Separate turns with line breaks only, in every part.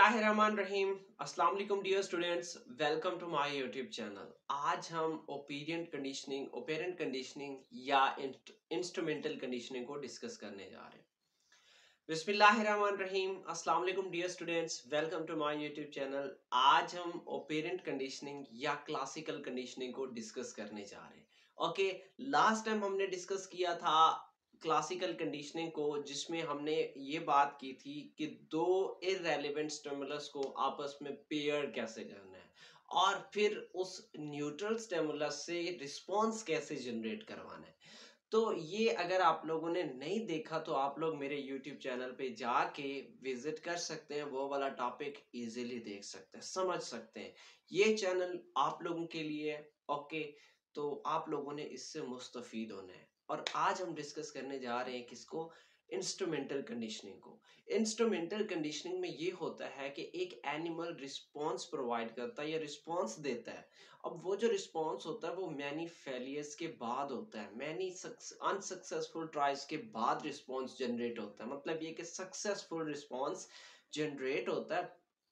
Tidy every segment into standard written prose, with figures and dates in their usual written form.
बिस्मिल्लाहिर्रहमानिर्रहीम। अस्सलाम वालेकुम dear students, welcome to my YouTube channel. आज हम ओपेरेंट कंडीशनिंग या इंस्ट्रूमेंटल कंडीशनिंग को डिस्कस करने जा रहे हैं। बिस्मिल्लाहिर्रहमानिर्रहीम। अस्सलाम वालेकुम dear students, welcome to my YouTube channel. आज हम ओपेरेंट कंडीशनिंग या क्लासिकल कंडीशनिंग को डिस्कस करने जा रहे हैं। ओके, लास्ट टाइम हमने डिस्कस किया था क्लासिकल कंडीशनिंग को, जिसमें हमने ये बात की थी कि दो इररेलेवेंट स्टिमुलस को आपस में पेयर कैसे करना है और फिर उस न्यूट्रल स्टिमुलस से रिस्पांस कैसे जनरेट करवाना है। तो ये अगर आप लोगों ने नहीं देखा तो आप लोग मेरे YouTube चैनल पे जाके विजिट कर सकते हैं, वो वाला टॉपिक इजीली देख सकते हैं, समझ सकते हैं। ये चैनल आप लोगों के लिए है। ओके, तो आप लोगों ने इससे मुस्तफीद होना है। और आज हम डिस्कस करने जा रहे हैं किसको? इंस्ट्रूमेंटल कंडीशनिंग को। इंस्ट्रूमेंटल कंडीशनिंग में ये होता है कि एक एनिमल रिस्पॉन्स प्रोवाइड करता है या रिस्पॉन्स देता है। अब वो जो रिस्पॉन्स होता है वो मैनी फेलियर्स के बाद होता है, मैनी अनसक्सेसफुल ट्राइज के बाद रिस्पॉन्स जनरेट होता है। मतलब ये कि सक्सेसफुल रिस्पॉन्स जनरेट होता है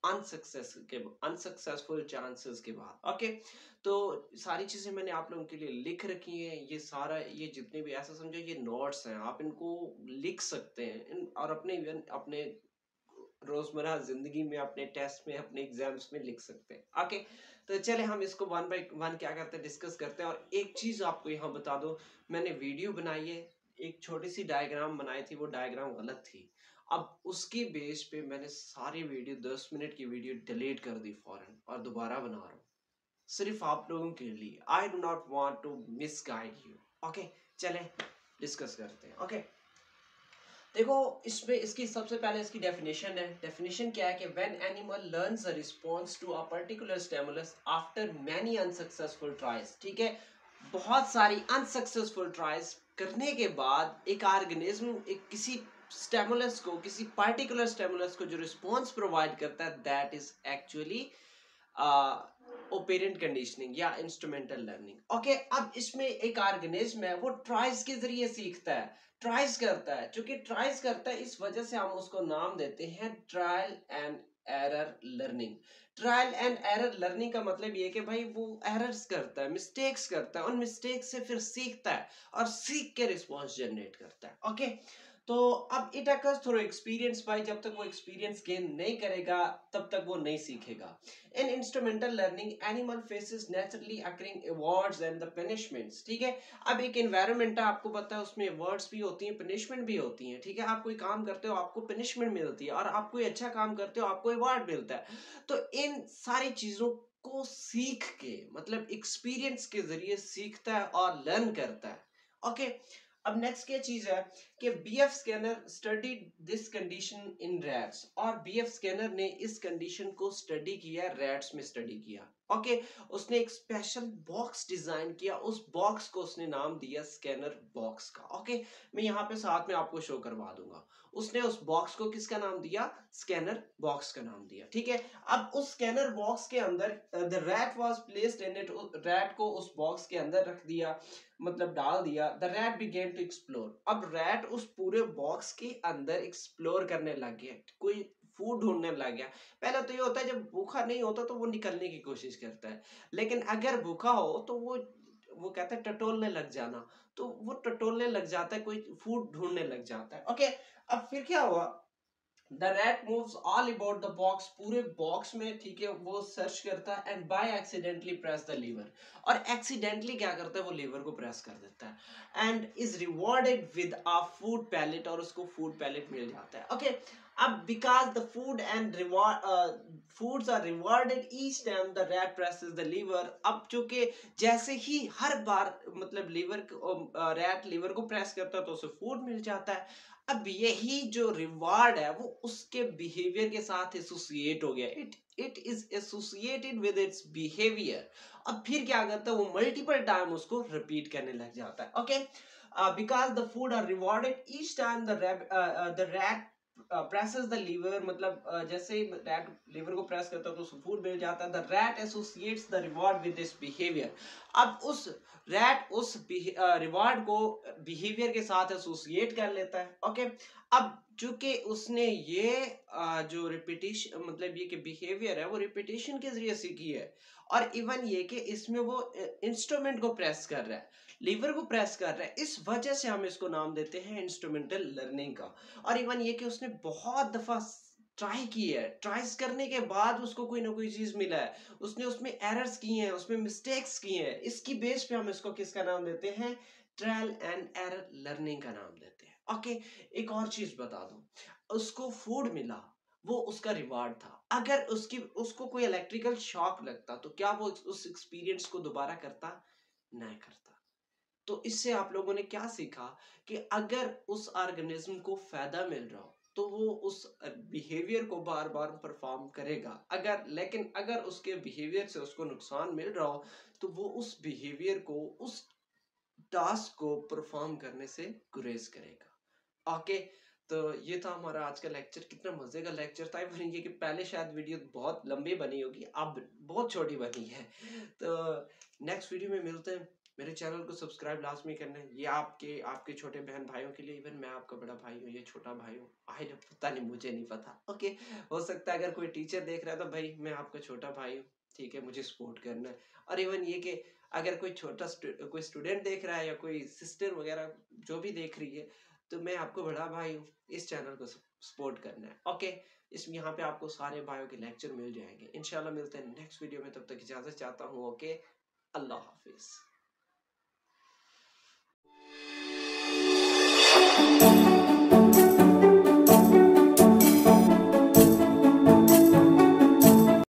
अनसक्सेसफुल चांसेस के बाद। ओके, तो सारी चीजें मैंने आप लोगों के लिए लिख रखी हैं। ये सारा, ये जितने भी, ऐसा समझो ये नोट्स हैं, आप इनको लिख सकते हैं और अपने अपने रोजमर्रा जिंदगी में, अपने टेस्ट में, अपने एग्जाम्स में लिख सकते हैं। ओके, तो चले हम इसको वन बाय वन क्या करते हैं, डिस्कस करते हैं। और एक चीज आपको यहाँ बता दो, मैंने वीडियो बनाई है, एक छोटी सी डायग्राम बनाई थी, वो डायग्राम गलत थी। अब उसकी बेस पे मैंने सारी वीडियो, 10 मिनट की वीडियो डिलीट कर दी फौरन और दोबारा बना रहा हूँ, सिर्फ आप लोगों के लिए। I do not want to misguide you. Okay, चले डिस्कस करते हैं। ओके, देखो इसमें इसकी सबसे पहले इसकी डेफिनेशन है। डेफिनेशन क्या है कि when animal learns a response to a particular stimulus after many unsuccessful tries. ठीक है, बहुत सारी अनसक्सेसफुल ट्राइज करने के बाद एक ऑर्गेनिज्म एक किसी स्टिमुलस को, किसी पर्टिकुलर स्टिमुलस को जो रिस्पांस प्रोवाइड करता है, that is actually operant conditioning या इंस्ट्रूमेंटल लर्निंग। ओके, अब इसमें एक ऑर्गेनिज्म है, वो ट्राइज के जरिए सीखता है, ट्राइज करता है। चूंकि ट्राइज करता है, इस वजह से हम उसको नाम देते हैं trial and error learning. Trial and error learning का मतलब ये कि भाई वो एरर्स करता है, मिस्टेक्स करता है, उन मिस्टेक्स से फिर सीखता है और सीख के रिस्पॉन्स जनरेट करता है। ओके, तो अब इट अकर्स थ्रू एक्सपीरियंस। भाई जब तक वो एक्सपीरियंस गेन नहीं करेगा तब तक वो नहीं सीखेगा। In instrumental learning animal faces naturally occurring awards and the punishments. ठीक है, अब एक एनवायरनमेंट है, आपको पता है, उसमें अवार्ड्स भी होती हैं, पनिशमेंट भी होती हैं। ठीक है, आप कोई काम करते हो आपको पनिशमेंट मिलती है, और आप कोई अच्छा काम करते हो आपको अवार्ड मिलता है। तो इन सारी चीजों को सीख के, मतलब एक्सपीरियंस के जरिए सीखता है और लर्न करता है। ओके, अब नेक्स्ट क्या चीज है कि BF Skinner studied this condition in rats, और बीएफ स्कैनर ने इस कंडीशन को स्टडी किया, रैट्स में स्टडी किया। ओके, उसने एक स्पेशल बॉक्स डिजाइन किया, उस बॉक्स को उसने नाम दिया स्कैनर बॉक्स का। ओके, मैं यहाँ पे साथ में आपको शो करवा दूंगा। उसने उस बॉक्स को किसका नाम दिया? स्कैनर बॉक्स का नाम दिया। ठीक है, अब उस स्कैनर बॉक्स के अंदर the rat was placed in it, rat को उस बॉक्स के अंदर रख दिया, मतलब डाल दिया। The rat began to explore. अब रैट उस पूरे बॉक्स के अंदर एक्सप्लोर करने लग गया, कोई फूड ढूंढने लग गया। पहले तो ये होता है, जब भूखा नहीं होता तो वो निकलने की कोशिश करता है, लेकिन अगर भूखा हो तो वो कहता है टटोलने लग जाना, तो वो टटोलने लग जाता है, कोई फूड ढूंढने लग जाता है। ओके, अब फिर क्या हुआ? The rat moves all about the box, पूरे बॉक्स में, ठीक है, वो सर्च करता है and by accidentally press the lever, और एक्सीडेंटली क्या करता है, वो लीवर को प्रेस कर देता है and is rewarded with a food pellet, और उसको फूड पैलेट मिल जाता है। ओके, अब because the food and reward foods are rewarded each time the rat presses the lever. अब चूंकि जैसे ही हर बार, मतलब लीवर, रैट लीवर को प्रेस करता है तो उसे फूड मिल जाता है। अब यही जो रिवार्ड है वो उसके बिहेवियर के साथ एसोसिएट हो गया, it is associated with its behaviour. अब फिर क्या करता है, वो मल्टीपल टाइम उसको रिपीट करने लग जाता है। Okay, because the food are rewarded each time the rat presses the lever, मतलब जैसे रैट लीवर को प्रेस करता है तो उसको फूड मिल जाता है। The rat associates the reward with this behaviour. अब उस रैट उस रिवॉर्ड को बिहेवियर के साथ एसोसिएट कर लेता है। ओके, अब चूंकि उसने ये जो रिपीटिशन, मतलब ये कि बिहेवियर है वो रिपीटिशन के जरिए सीखी है, और इवन ये कि इसमें वो इंस्ट्रूमेंट को प्रेस कर रहा है, लीवर को प्रेस कर रहा है, इस वजह से हम इसको नाम देते हैं इंस्ट्रूमेंटल लर्निंग का। और इवन ये कि उसने बहुत दफा ट्राई की है, ट्राइज करने के बाद उसको कोई ना कोई चीज मिला है, उसने उसमें एरर्स किए हैं, उसमें मिस्टेक्स किए हैं, इसकी बेस पे हम इसको किसका नाम देते हैं? ट्रायल एंड एरर लर्निंग का नाम देते हैं। ओके, एक और चीज बता दूं, उसको फूड मिला, वो उसका रिवार्ड था। अगर उसको कोई इलेक्ट्रिकल शॉक लगता तो क्या वो उस एक्सपीरियंस को दोबारा करता? नहीं करता। तो इससे आप लोगों ने क्या सीखा कि अगर उस ऑर्गेनिज्म को फायदा मिल रहा हो तो वो उस बिहेवियर को बार बार परफॉर्म करेगा, लेकिन अगर उसके बिहेवियर से उसको नुकसान मिल रहा हो तो वो उस बिहेवियर को, उस टास्क को परफॉर्म करने से गुरेज करेगा। ओके, तो ये था हमारा आज का लेक्चर। कितना मजे का लेक्चर था। इवन ये कि पहले शायद वीडियो बहुत लंबी बनी होगी, अब बहुत छोटी बनी है। तो नेक्स्ट वीडियो में मिलते हैं। मेरे चैनल को सब्सक्राइब लाजमी करना है। ये आपके आपके छोटे बहन भाइयों के लिए, इवन मैं आपका बड़ा भाई हूँ, ये छोटा भाई हूँ। आई पता नहीं, मुझे नहीं पता। ओके, हो सकता है अगर कोई टीचर देख रहा है तो भाई मैं आपका छोटा भाई हूँ, ठीक है, मुझे सपोर्ट करना है। और इवन ये कि अगर कोई कोई स्टूडेंट देख रहा है या कोई सिस्टर वगैरह जो भी देख रही है, तो मैं आपको बड़ा भाई हूँ, इस चैनल को सपोर्ट करना है। ओके, इसमें यहाँ पे आपको सारे भाइयों के लेक्चर मिल जाएंगे। इंशाल्लाह मिलते हैं नेक्स्ट वीडियो में, तब तक इजाजत चाहता हूँ। ओके, अल्लाह हाफिज।